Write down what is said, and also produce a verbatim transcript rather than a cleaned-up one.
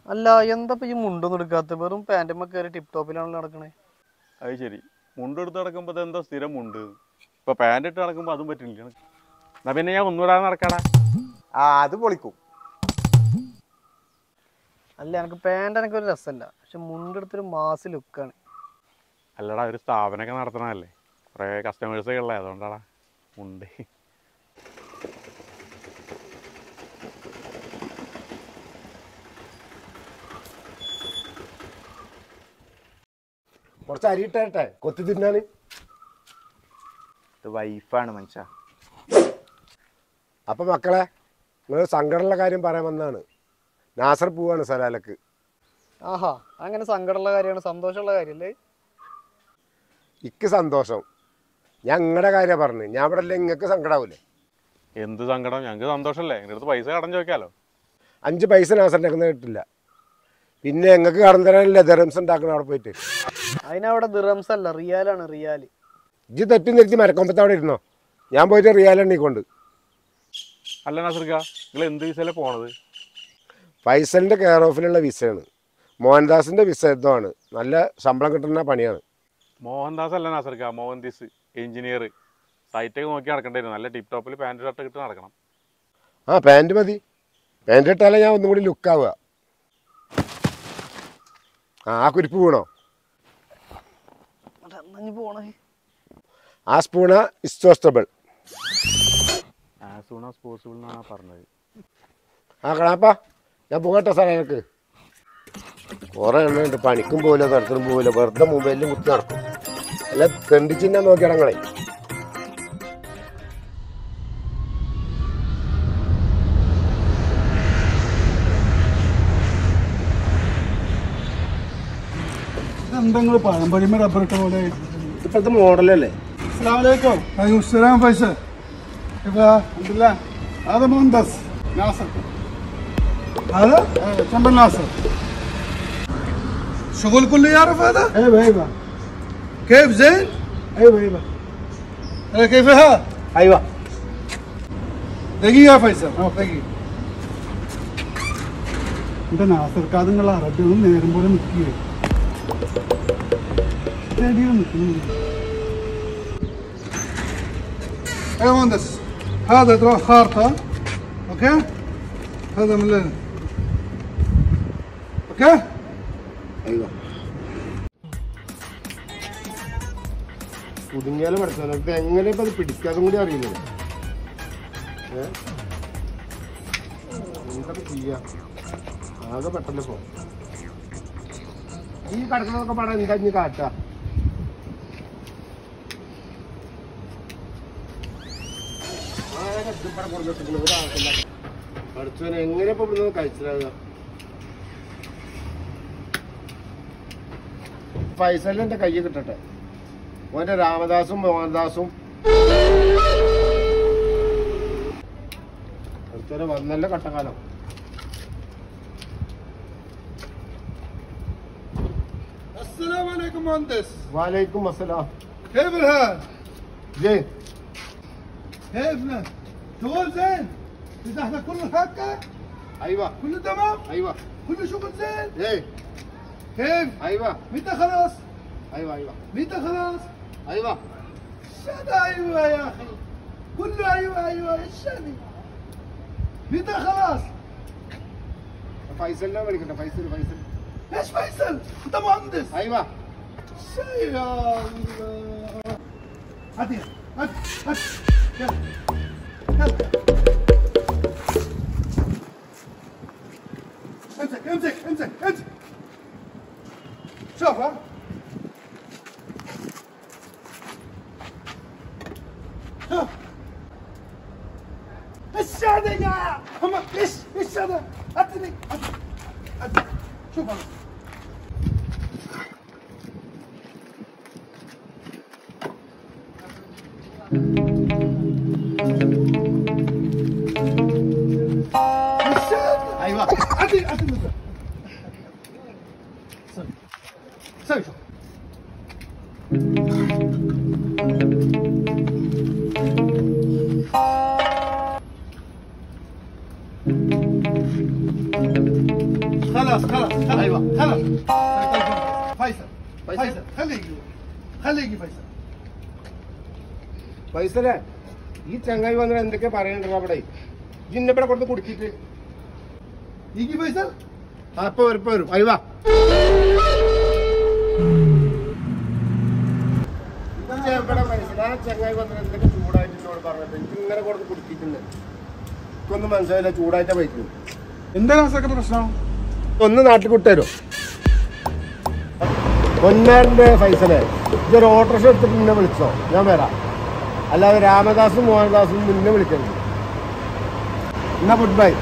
അല്ല എന്താ ഈ മുണ്ടൊന്നും എടുക്കാത്ത വെറും പാൻറ്റുമ്മ കയറി ടിപ് ടോപ്പിലാണല്ലോ നടക്കണേ. അത് ശരി, മുണ്ടെടുത്ത് നടക്കുമ്പോൾ എന്താ സ്ഥിരം മുണ്ട്, ഇപ്പൊ പാൻറ് ഇട്ട് നടക്കുമ്പോൾ അതും പറ്റില്ല. എന്നാ പിന്നെ ഞാൻ ഒന്നുകൂടാതെ നടക്കാടാ. ആ അത് പൊളിക്കും. അല്ല എനിക്ക് പാൻറ് എനിക്കൊരു രസമല്ല, പക്ഷെ മുണ്ടെടുത്തൊരു മാസ് ലുക്കാണ്. അല്ലടാ, ഒരു സ്ഥാപനമൊക്കെ നടത്തണതല്ലേ, കുറേ കസ്റ്റമേഴ്സൊക്കെ ഉള്ളത്, അതുകൊണ്ടാടാ മുണ്ട്. കുറച്ച് അരി ഇട്ടേ കൊത്തി തിന്നാന്. ഇത് വൈഫാണ് മനുഷ്യ. അപ്പം മക്കളെ, നിങ്ങൾ സങ്കടമുള്ള കാര്യം പറയാൻ വന്നാണ്. നാസർ പോവാണ് സലാലക്ക്. ആഹാ, അങ്ങനെ സങ്കടമുള്ള കാര്യമാണ്, സന്തോഷമുള്ള കാര്യമല്ലേ? ഇക്ക് സന്തോഷം. ഞാൻ നിങ്ങളുടെ കാര്യമാണ് പറഞ്ഞു, ഞാൻ ഇവിടെ അല്ലേ നിങ്ങൾക്ക് സങ്കടാവൂലേ? എന്ത് സങ്കടം, ഞങ്ങൾക്ക് സന്തോഷമല്ലേ, എൻ്റെ അടുത്ത് പൈസ കടം ചോദിക്കാമല്ലോ. അഞ്ച് പൈസ നാസറിൻ്റെ ഒക്കെ കിട്ടില്ല. പിന്നെ നിങ്ങൾക്ക് കടം തരാനല്ലേ ദറംസ് ഉണ്ടാക്കണം അവിടെ പോയിട്ട്. അതിനവിടെ ദിറംസ് അല്ല, റിയാലാണ്, റിയാൽ. ഇജ്ജ് തെറ്റി നിർത്തി മരക്കൊമ്പത്ത് അവിടെ ഇരുന്നോ, ഞാൻ പോയിട്ട് റിയാൽ എണ്ണിക്കൊണ്ട്. അല്ല നാസർക്ക, നിങ്ങൾ എന്ത് വിസയിലാണ് പോണത്? ഫൈസലിൻ്റെ കെയർ ഓഫിലുള്ള വിസയാണ്. മോഹൻദാസിൻ്റെ വിസ യുദ്ധമാണ്, നല്ല ശമ്പളം കിട്ടുന്ന പണിയാണ്. മോഹൻദാസ് അല്ല നാസർക്ക, മോഹൻദീസ് എഞ്ചിനീയർ. സൈറ്റൊക്കെ നോക്കി നടക്കേണ്ടി വരും, നല്ല ടിപ് ടോപ്പിൽ പാൻറ് ഷർട്ട് കിട്ടി നടക്കണം. ആ പാൻറ് മതി, പാൻറ് ഇട്ടാലേ ഞാൻ ഒന്നും കൂടി ലുക്കാവുക. ആ ആ കുരിപ്പ് വീണോ? പോണേ ആ സ്പൂണ ഇസ്റ്റോസ്റ്റബിൾ. ആസ് സൂൺ ആസ് പോസിബിൾ എന്നാണ് പറഞ്ഞത്. ആ കളാപ്പാ, ഞാൻ പോകട്ടെ സാറേ. എനിക്ക് കുറേ എണ്ണുണ്ട്, പണിക്കും പോവില്ല, തരത്തിനും പോവില്ല, വെറുതെ മൊബൈലിൽ കുത്തി നടക്കും. അല്ല തെണ്ടിച്ചിന്നെ നോക്കി ഇടങ്ങളെ. എന്തെങ്കിലും പാരമ്പര്യമേ റബ്ബറിട്ട പോലെ ഇപ്പോഴത്തെ മോഡലല്ലേ? السلام عليكم. عليكم السلام فيصل. كيف الحمد لله. هذا مهندس ناصر. هذا جنب ناصر. شغل كله يعرف هذا؟ ايوه ايوه. كيف زين؟ ايوه ايوه. كيف ها؟ ايوه. دقيقة يا فيصل. اه دقيقة. انت ناصر كادن الله ربي ഒന്ന് നേരം പോലെ നിൽക്കിയേ. സ്റ്റേഡിയം നിൽക്കുന്നു. يا مهندس، هذا تروح خارطة، اوكي؟ هذا من لنا. اوكي؟ ايوه. കുടുങ്ങിയാലും പഠിച്ചാൽ ഇത് എങ്ങനെ ഇപ്പം അത് പിടിക്കാതും കൂടി അറിയില്ലല്ലോ. ഏ എന്തൊക്കെ ചെയ്യാം, ആകെ പെട്ടെന്ന് പോ. ഈ കിടക്കുന്നതൊക്കെ പാടാൻ എന്താ ഇനി കാട്ടാ? പഠിച്ചവനെ എങ്ങനെ ഇപ്പൊ ഇവിടുന്ന് കഴിച്ചിലാകുക? ഫൈസലിന് എന്റെ കയ്യിൽ കിട്ടട്ടെ, ഓന്റെ രാമദാസും മോഹൻദാസും പഠിച്ചവനെ വന്നല്ല കട്ടക്കാലം. السلام عليكم مهندس. വാലൈക്കും അസ്സലാം. كيف الحال؟ زين. كيفنا؟ شغل زين؟ فتحنا كل الحكة؟ ايوه. كله تمام؟ ايوه. كله شغل زين؟ ايه. كيف؟ ايوه. متى خلاص؟ ايوه ايوه. متى خلاص؟ ايوه. شد ايوه يا اخي. كله ايوه ايوه ايش يعني؟ متى خلاص؟ ഫൈസലിനെ വിളിക്കട്ടെ. ഫൈസൽ ഫൈസൽ. ايش فيصل؟ انت مهندس. ايوه. شي يا الله. هات هات هات يلا يلا امسك امسك امسك امسك. شوف ها شوف ايش هذا يا محمد؟ ايش ايش هذا؟ هاتني هاتني شوف هذا. ايوه. عدي عدي المزرعة. سوي سوي شوف. خلاص خلاص خلاص ايوه خلاص فيصل فيصل خليه يجي خليه يجي فيصل പൈസലേ ഈ ചങ്ങായി വന്നിട്ട് എന്തൊക്കെ പറയണ്ടോ അവിടെ ഇന്നെ ഇവിടെ കൊടുത്ത് കുടിച്ചിട്ട് يجي فيصل അപ്പൊ വരും ഇപ്പൊ വരും അയവാ ഇവിടെ പൈസ ചങ്ങായി വന്നിട്ട് എന്തൊക്കെ ചൂടായിട്ട് എന്നോട് പറഞ്ഞത് എനിക്ക് ഇങ്ങനെ കൊടുത്ത് കുടിച്ചിട്ടുണ്ട് എനിക്കൊന്നും മനസ്സിലായില്ല ചൂടായിട്ടാ പൈസ എന്താണ് സെക്രട്ടറി പ്രശ്നം ഒന്ന് നാട്ടിൽ വിട്ടുതരോ പൊന്നാരൻ്റെ ഫൈസലേ ഇതൊരു ഓട്ടോറിക്ഷ എടുത്തിട്ട് നിന്നെ വിളിച്ചോ ഞാൻ വരാം അല്ലാതെ രാമദാസും മോഹൻദാസും നിന്നെ വിളിക്കരുത് എന്നാ ഗുഡ് ബൈ